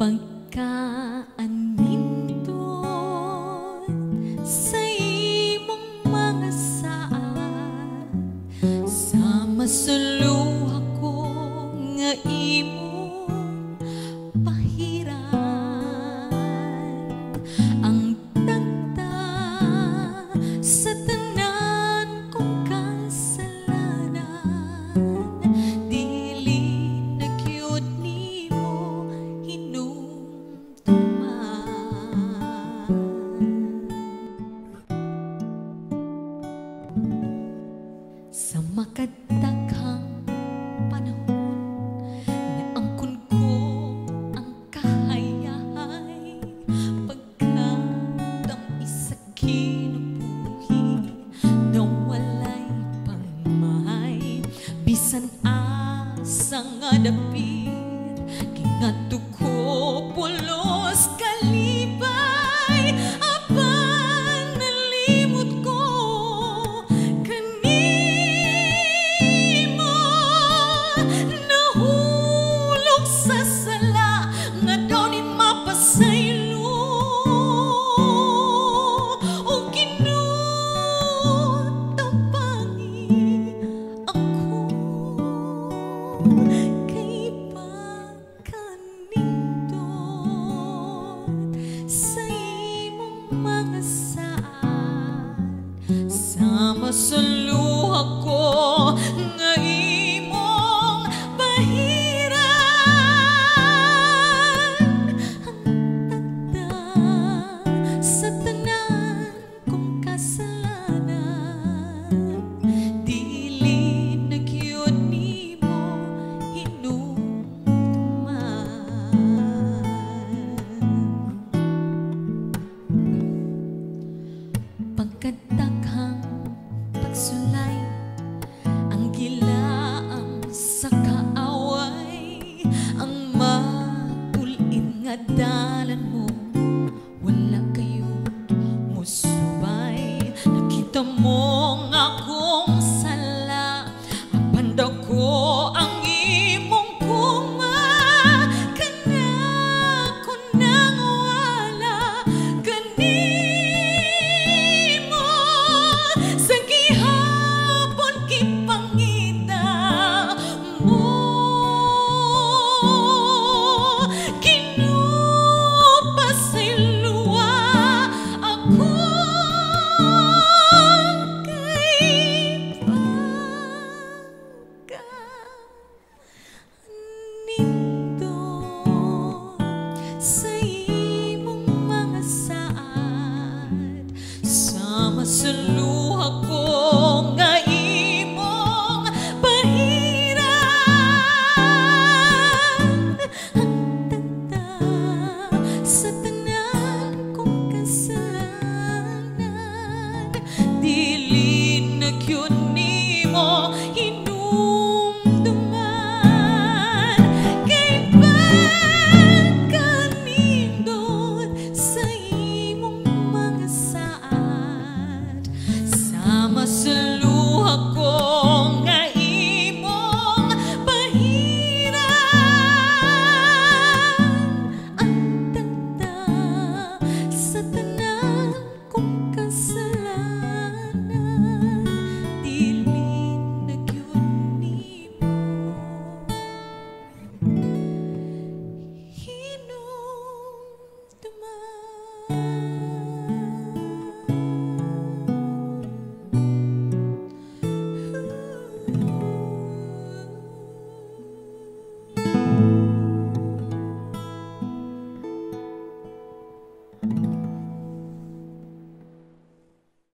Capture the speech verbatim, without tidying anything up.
pagkaanindot sa imong mga saad, sa masuluha ko nga imong pahiran, ang tagta sa tanan kong kasalanan, dili na gyud nimo hinumduman. Sa makadaghang panahon na angkon ko ang kahayahay, pagkadam isa kinubuhi na walay pangmahay, bisan asa nga dapit gingadto ko pulos kalibay, apan nalimot ko kanimo, nahulog sa sala nga daw di mapasaylo, o ginutampangi ako kay pagkanindot sa imong mga saad, sa masuluha ko nga imong pahiran, ang tagda sa tanan kong kasalanan, dili na gyud nimo hinumduman. Pagkadaghang pagsulay ang gilaang sa kaaway, ang matulin nga